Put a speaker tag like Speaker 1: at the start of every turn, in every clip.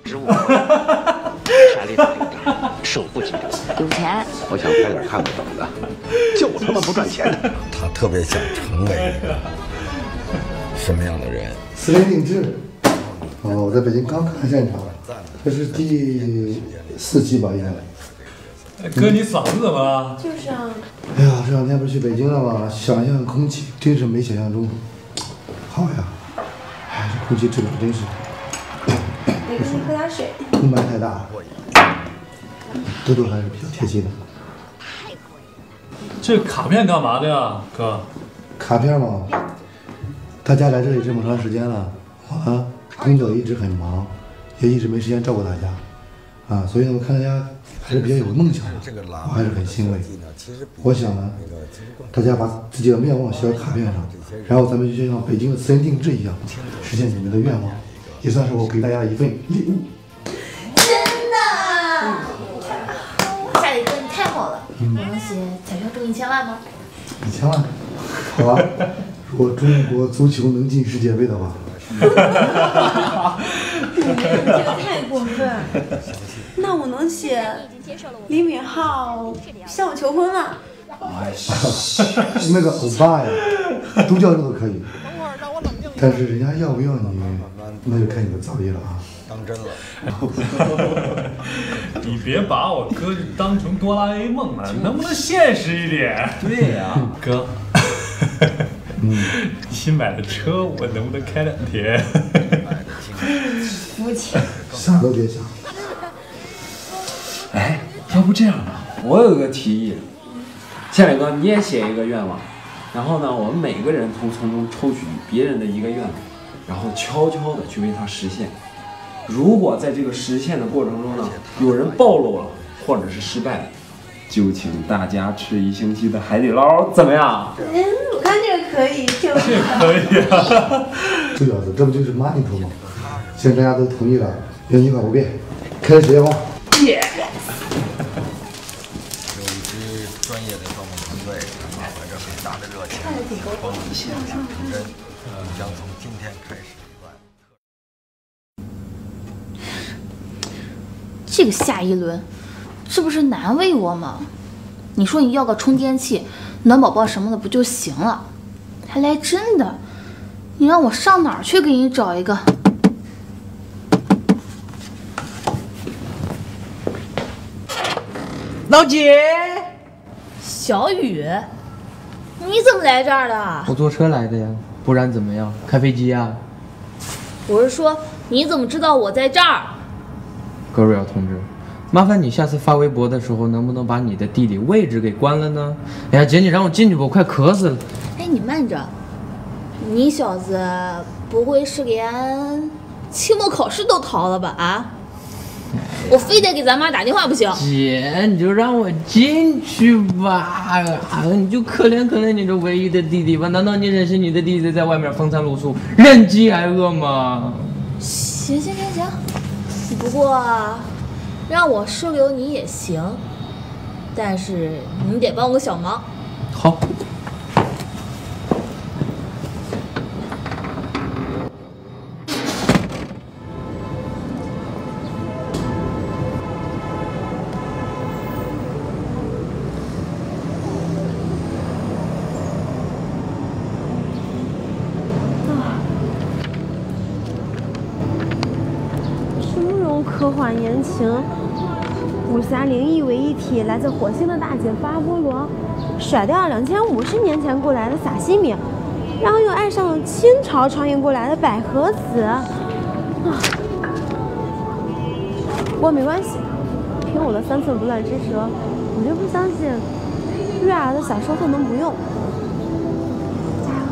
Speaker 1: 职务，权力大一点，手不紧张。
Speaker 2: 有钱。
Speaker 1: 我想拍点看不懂的，就他妈不赚钱的。
Speaker 3: 他特别想成为什么样的人？
Speaker 4: 私人定制。我在北京刚看现场，这是第4期吧，应该。
Speaker 5: 哥，你嗓子怎么了？
Speaker 6: 就是啊。
Speaker 4: 哎呀，这2天不是去北京了吗？想象空气真是没想象中好呀。哎，这空气质量真是。
Speaker 6: 得给你喝点水。
Speaker 4: 空白太大，多多还是比较贴心的。
Speaker 5: 这卡片干嘛的呀，哥？
Speaker 4: 卡片嘛，大家来这里这么长时间了，我呢工作一直很忙，也一直没时间照顾大家，所以呢，我看大家还是比较有梦想的，我还是很欣慰。我想呢，大家把自己的愿望写到卡片上，然后咱们就像北京的私人定制一样，实现你们的愿望，也算是我给大家的一份礼物。
Speaker 6: 真的？夏磊哥，你太好了！我能写彩票中1000万吗
Speaker 4: ？1000万？好吧，如果中国足球能进世界杯的话。
Speaker 6: 这个太过分。那我能写李敏镐向我求婚吗？
Speaker 4: 那个欧巴呀，都叫这都可以。但是人家要不要你，那就看你的造诣了啊。
Speaker 3: 当真了。
Speaker 5: 你别把我哥当成哆啦 A 梦了，能不能现实一点？
Speaker 7: 对呀，
Speaker 5: 哥。新买的车我能不能开2天？
Speaker 6: 肤浅。
Speaker 4: 想都别想。
Speaker 7: 哎，要不这样吧，我有个提议，夏磊哥你也写一个愿望，然后呢，我们每个人都从中抽取别人的一个愿望，然后悄悄的去为它实现。如果在这个实现的过程中呢，有人暴露了或者是失败了，就请大家吃1星期的海底捞，怎么样？
Speaker 6: 我看这个可以，这个
Speaker 5: 可以啊。
Speaker 4: 臭小子，这不就是妈你头吗？既然大家都同意了，原计划不变，开始愿望。
Speaker 3: 有一支专业的造梦团队，满怀着伟大的热情，帮你心想成真，将从今天开始。
Speaker 2: 这个夏一轮，这不是难为我吗？你说你要个充电器、暖宝宝什么的不就行了？还来真的？你让我上哪儿去给你找一个？
Speaker 8: 老姐，
Speaker 2: 小雨，你怎么来这儿的？
Speaker 8: 我坐车来的呀，不然怎么样？开飞机呀？
Speaker 2: 我是说，你怎么知道我在这儿？
Speaker 8: 格瑞尔同志，麻烦你下次发微博的时候，能不能把你的地理位置给关了呢？哎呀，姐，你让我进去吧，我快渴死了。
Speaker 2: 哎，你慢着，你小子不会是连期末考试都逃了吧？啊！我非得给咱妈打电话不行。
Speaker 8: 姐，你就让我进去吧，你就可怜可怜你这唯一的弟弟吧。难道你忍心你的弟弟在外面风餐露宿、忍饥挨饿吗？
Speaker 2: 行，不过让我收留你也行，但是你得帮我个小忙。
Speaker 8: 好。
Speaker 6: 科幻言情，武侠灵异为一体，来自火星的大姐夫阿波罗，甩掉了2050年前过来的萨西米，然后又爱上了清朝穿越过来的百合子。不过没关系，凭我的3寸不烂之舌，我就不相信瑞儿的小说他能不用。加油！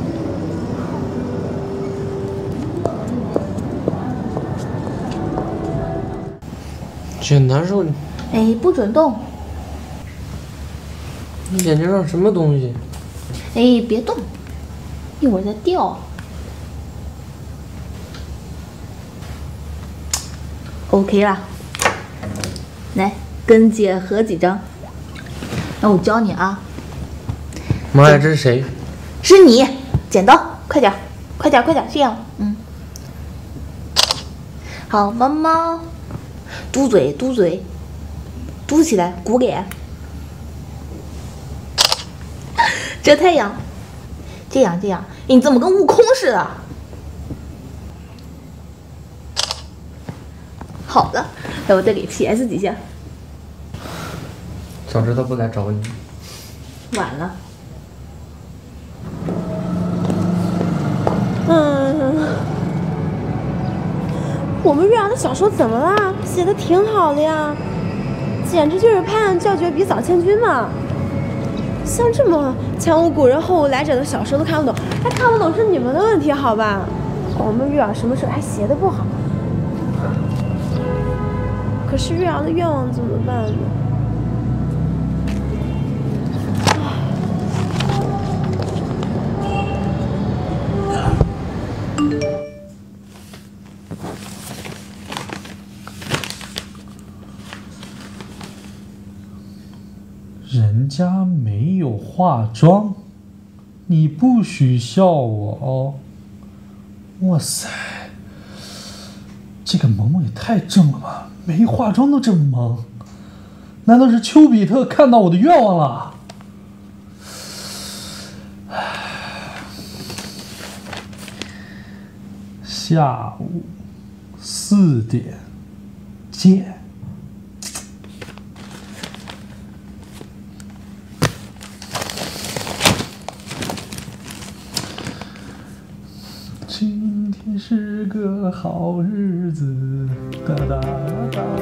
Speaker 8: 姐难受，
Speaker 2: 哎，不准动！
Speaker 8: 你眼睛上什么东西？
Speaker 2: 哎，别动，一会儿再掉。OK 啦，来跟姐合几张。那我教你啊。
Speaker 8: 妈呀，这是谁？
Speaker 2: 是你，剪刀，快点，这样， 好，猫猫，嘟嘴，嘟嘴，嘟起来，鼓脸，遮太阳，这样，你怎么跟悟空似的？好了，来我再给 PS 几下。
Speaker 8: 早知道不来找你。
Speaker 2: 晚了。
Speaker 6: 我们瑞阳的小说怎么了？写的挺好的呀，简直就是拍案叫绝，比早千军嘛。像这么前无古人后无来者的小说都看不懂，还看不懂是你们的问题好吧？我们瑞阳什么时候还写的不好？可是瑞阳的愿望怎么办呢？
Speaker 5: 人家没有化妆，你不许笑我哦！哇塞，这个萌萌也太正了吧！没化妆都这么萌，难道是丘比特看到我的愿望了？下午4点见。今天是个好日子，哒哒哒哒。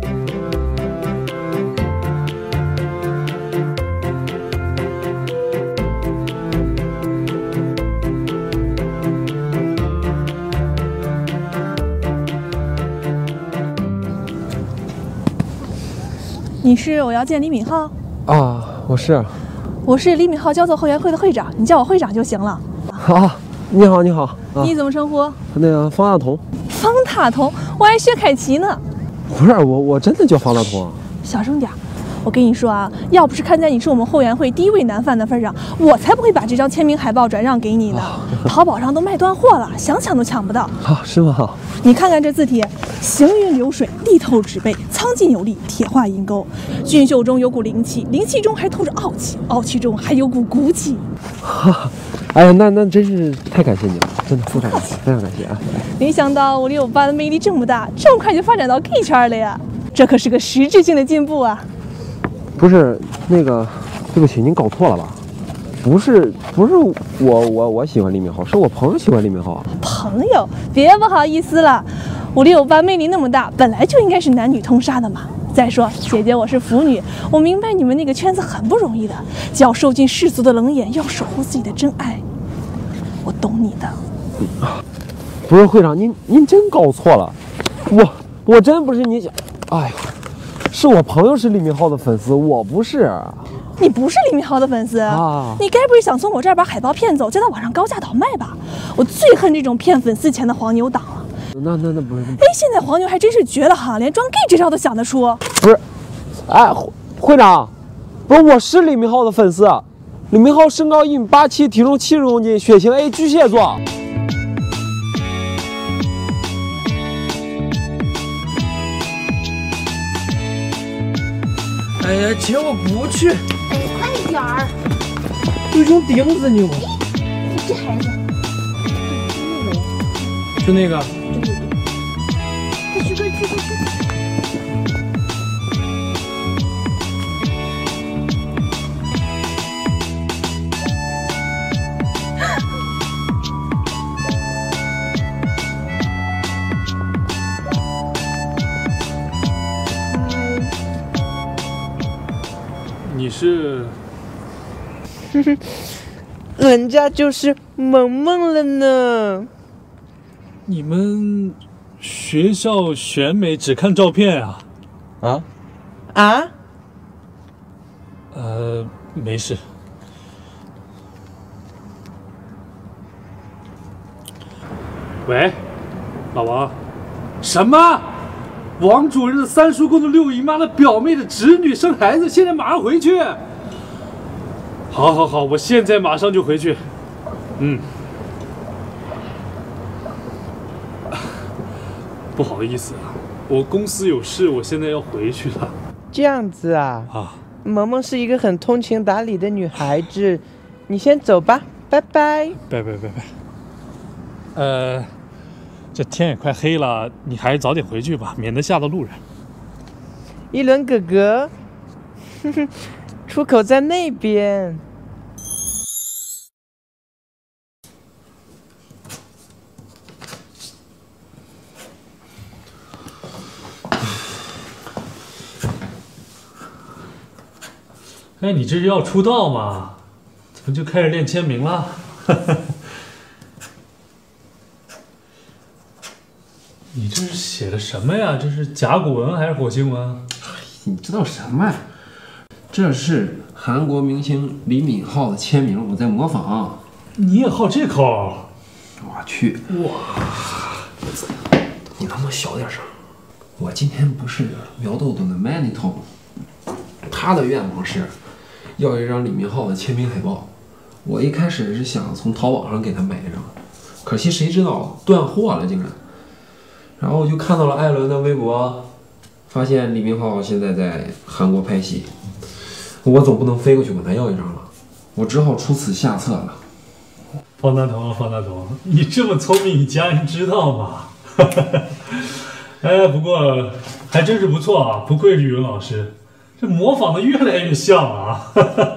Speaker 9: 你是我要见李敏镐
Speaker 10: 啊？我是
Speaker 9: 李敏镐交错后援会的会长，你叫我会长就行了。
Speaker 10: 好，你好，你好。
Speaker 9: 你怎么称呼？
Speaker 10: 那个方大同。
Speaker 9: 方大同，我还薛凯琪呢。
Speaker 10: 不是我真的叫方大同啊。
Speaker 9: 小声点，我跟你说啊，要不是看在你是我们后援会第一位男犯的份上，我才不会把这张签名海报转让给你呢。淘宝上都卖断货了，想抢都抢不到。
Speaker 10: 是吗？
Speaker 9: 你看看这字体，行云流水，地透纸背，苍劲有力，铁画银钩。俊秀中有股灵气，灵气中还透着傲气，傲气中还有股骨气。
Speaker 10: 哎呀，那真是太感谢你了，真的非常感谢，非常感谢啊！
Speaker 9: 没想到568的魅力这么大，这么快就发展到 Gay 圈了呀，这可是个实质性的进步啊！
Speaker 10: 不是那个，对不起，您搞错了吧？不是我喜欢李敏镐，是我朋友喜欢李敏镐啊。
Speaker 9: 朋友，别不好意思了，568魅力那么大，本来就应该是男女通杀的嘛。再说，姐姐我是腐女，我明白你们那个圈子很不容易的，既要受尽世俗的冷眼，又要守护自己的真爱，我懂你的。
Speaker 10: 不是会长，您真搞错了，我真不是你想，哎呀，是我朋友是李敏镐的粉丝，我不是。
Speaker 9: 你不是李敏镐的粉丝啊？你该不是想从我这儿把海报骗走，再到网上高价倒卖吧？我最恨这种骗粉丝钱的黄牛党了。
Speaker 10: 那不是？
Speaker 9: 哎，现在黄牛还真是绝了哈，连装 gay 这招都想得出。
Speaker 10: 不是，哎，会长，不是，我是李敏镐的粉丝。李敏镐身高1米87，体重70公斤，血型 A 巨蟹座。
Speaker 8: 哎呀，姐，我不去。
Speaker 2: 哎，快点儿！
Speaker 8: 有种钉子你！
Speaker 2: 这孩子，
Speaker 8: 就那个。
Speaker 2: 快去！
Speaker 5: 你是？
Speaker 8: 人家就是萌萌了呢。
Speaker 5: 你们学校选美只看照片啊？没事。喂，老王，什么？王主任的三叔公的六姨妈的表妹的侄女生孩子，现在马上回去。好，我现在马上就回去。 不好意思啊，我公司有事，我现在要回去了。
Speaker 8: 这样子啊？
Speaker 5: 啊，
Speaker 8: 萌萌是一个很通情达理的女孩子，你先走吧，拜拜。
Speaker 5: 拜。这天也快黑了，你还是早点回去吧，免得吓到路人。
Speaker 8: 一轮哥哥，出口在那边。
Speaker 5: 哎，你这是要出道吗？怎么就开始练签名了？你这是写的什么呀？这是甲骨文还是火星文？
Speaker 7: 你知道什么呀？这是韩国明星李敏镐的签名，我在模仿。
Speaker 5: 你也好这口？
Speaker 7: 我去！哇！你能不能小点声？我今天不是苗豆豆的 Manito， 他的愿望是要一张李敏镐的签名海报。我一开始是想从淘宝上给他买一张，可惜谁知道断货了竟然。然后我就看到了艾伦的微博，发现李敏镐现在在韩国拍戏，我总不能飞过去管他要一张了，我只好出此下策了。
Speaker 5: 方大同，你这么聪明，你家人知道吗？哎，不过还真是不错啊，不愧是语文老师，这模仿的越来越像了啊，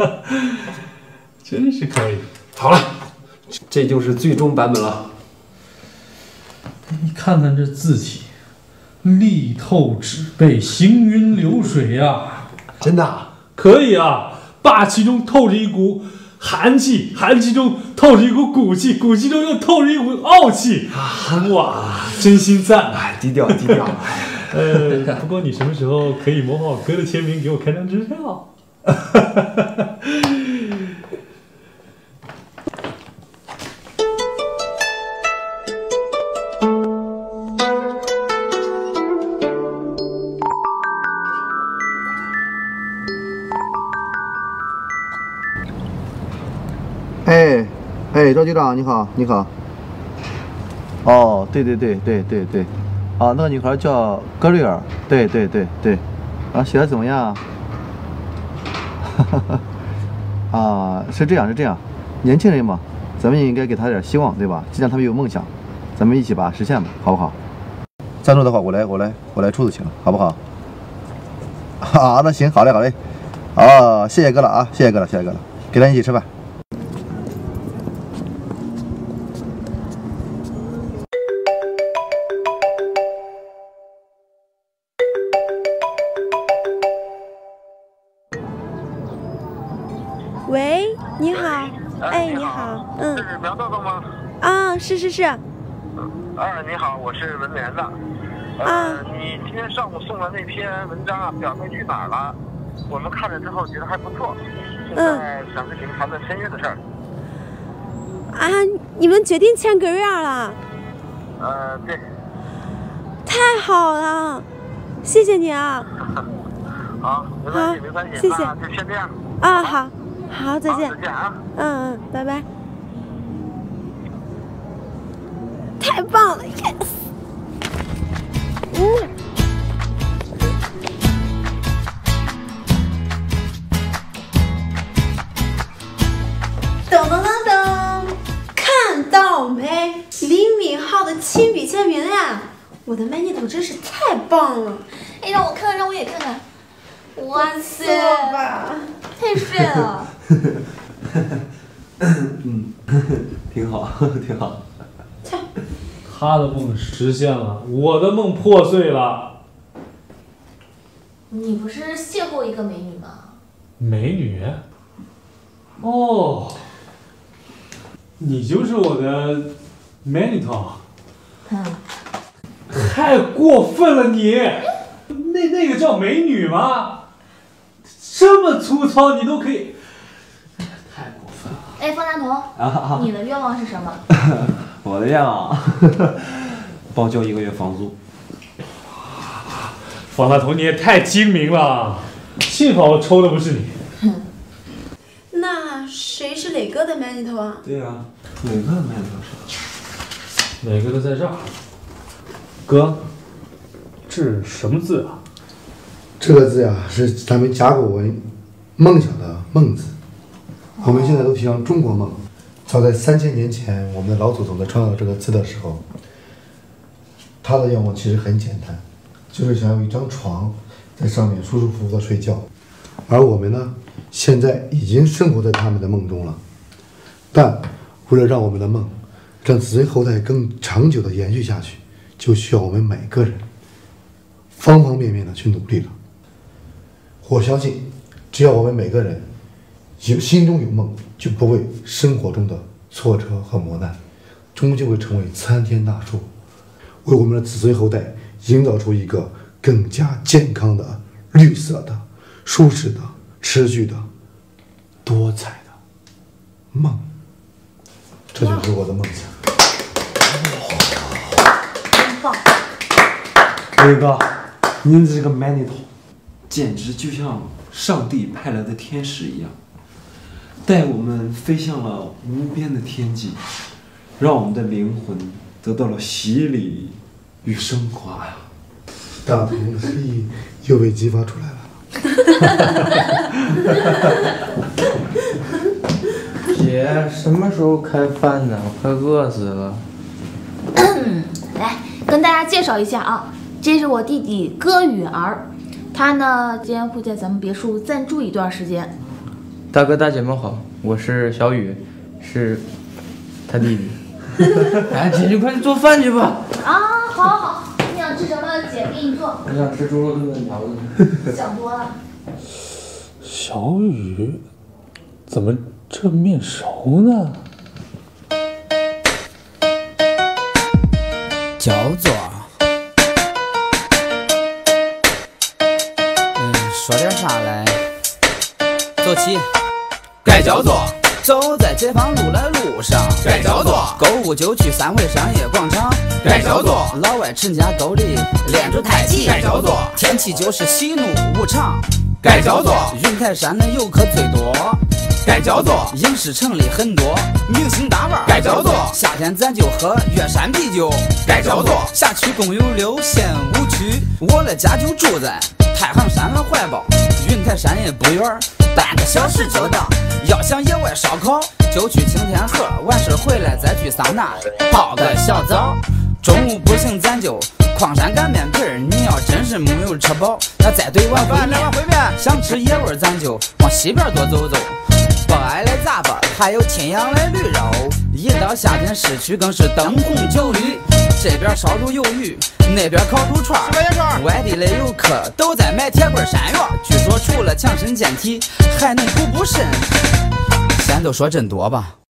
Speaker 5: 真是可以。
Speaker 7: 好了，这就是最终版本了。
Speaker 5: 你看看这字体，力透纸背，行云流水呀！
Speaker 7: 真的啊？
Speaker 5: 可以啊，霸气中透着一股寒气，寒气中透着一股骨气，骨气中又透着一股傲气。哇，真心赞！
Speaker 7: 哎，低调。
Speaker 5: 不过你什么时候可以模仿我哥的签名，给我开张支票？
Speaker 11: 哎，赵局长你好。哦，对，啊，那个女孩叫格瑞尔，对，啊，写的怎么样？啊，是这样，年轻人嘛，咱们也应该给他点希望，对吧？既然他们有梦想，咱们一起把它实现吧，好不好？赞助的话，我来出就行了，好不好？啊，那行，好嘞，啊，谢谢哥了啊，谢谢哥了，给咱一起吃饭。
Speaker 6: 喂，你好，哎，你好，
Speaker 12: 这是苗豆豆吗？
Speaker 6: 啊，是。
Speaker 12: 你好，我是文联的。你今天上午送的那篇文章啊，表妹去哪儿了？我们看了之后觉得还不错，现在想跟你们谈谈签约的事儿。
Speaker 6: 啊，你们决定签格瑞尔了？
Speaker 12: 对。
Speaker 6: 太好了，谢谢你啊。
Speaker 12: 好，没关系，
Speaker 6: 谢谢。
Speaker 12: 那就先这样。
Speaker 6: 啊，好，再见。
Speaker 12: 再见啊。
Speaker 6: 拜拜。太棒了 ，yes。 噔，看到没？李敏镐的亲笔签名呀！我的 Manito 真是太棒了！
Speaker 2: 哎，让我看看，让我也看看。哇塞，太帅了！
Speaker 7: 挺好。
Speaker 5: 他的梦实现了，我的梦破碎了。
Speaker 2: 你不是邂逅一个美女吗？
Speaker 5: 美女？哦，你就是我的 Manito。太过分了你！那个叫美女吗？这么粗糙你都可以，太过分了。
Speaker 2: 哎，方大同，你的愿望是什么？
Speaker 7: 我的愿望，报交1个月房租。
Speaker 5: 方大同，你也太精明了，幸好我抽的不是你。
Speaker 6: 那谁是磊哥的 Manito 啊？
Speaker 7: 对呀，磊哥的 Manito 是？
Speaker 5: 磊哥的在这儿。哥， 这是什么字啊？
Speaker 4: 这个字呀，是咱们甲骨文梦想的梦字。我们现在都提倡中国梦。早在3000年前，我们的老祖宗在创造这个字的时候，他的愿望其实很简单，就是想要一张床，在上面舒舒服服的睡觉。而我们呢，现在已经生活在他们的梦中了。但为了让我们的梦，让子孙后代更长久的延续下去，就需要我们每个人方方面面的去努力了。我相信，只要我们每个人心中有梦，就不为生活中的挫折和磨难，终究会成为参天大树，为我们的子孙后代营造出一个更加健康的、绿色的、舒适的、持续的、多彩的梦。这就是我的梦想。
Speaker 2: 真棒！
Speaker 10: 伟哥，您这个 man 头，
Speaker 7: 简直就像上帝派来的天使一样，带我们飞向了无边的天际，让我们的灵魂得到了洗礼与升华呀！
Speaker 4: 大同的诗意又被激发出来了。
Speaker 8: 姐，什么时候开饭呢？我快饿死了。
Speaker 2: 来，跟大家介绍一下啊，这是我弟弟歌雨儿，他呢今天会在咱们别墅暂住一段时间。
Speaker 8: 大哥大姐们好，我是小雨，是他弟弟。哎，姐，你快去做饭去吧。
Speaker 2: 啊，好好好，你想吃什么，姐给你做。
Speaker 8: 我想吃猪肉炖粉条子。
Speaker 2: 想多了。
Speaker 5: 小雨，怎么这面熟呢？
Speaker 13: 叫做，说点啥来？走起，该叫做走在解放路的路上，该叫做购物就去三惠商业广场，该叫做老外陈家沟里练出太极，该叫做天气就是喜怒无常，该叫做云台山的游客最多，该叫做影视城里很多明星大腕，该叫做夏天咱就喝月山啤酒，该叫做辖区共有6县5区，我的家就住在太行山的怀抱，云台山也不远，半个小时就到。要想野外烧烤，就去青天河，完事回来再去桑拿泡个小澡。中午不行咱就矿山擀面皮儿，你要真是没有吃饱，那再兑碗烩面。想吃野味咱就往西边多走走，博爱的糌粑，还有沁阳的驴肉。一到夏天市区更是灯红酒绿，这边烧猪鱿鱼，那边烤猪串，外地的游客都在买铁棍山药，据说除了强身健体，还能补肾。先都说真多吧。